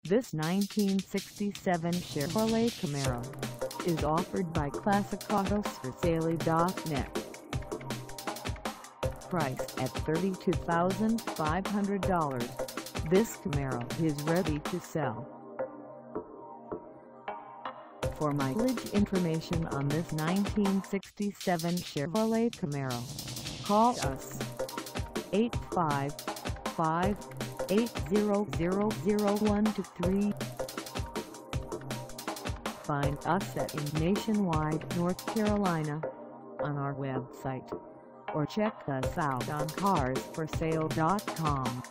This 1967 Chevrolet Camaro is offered by ClassicAutosForSale.net. Priced at $32,500, this Camaro is ready to sell. For mileage information on this 1967 Chevrolet Camaro, call us 855-800-0123. Find us in Nationwide, North Carolina, on our website, or check us out on CarsForSale.com.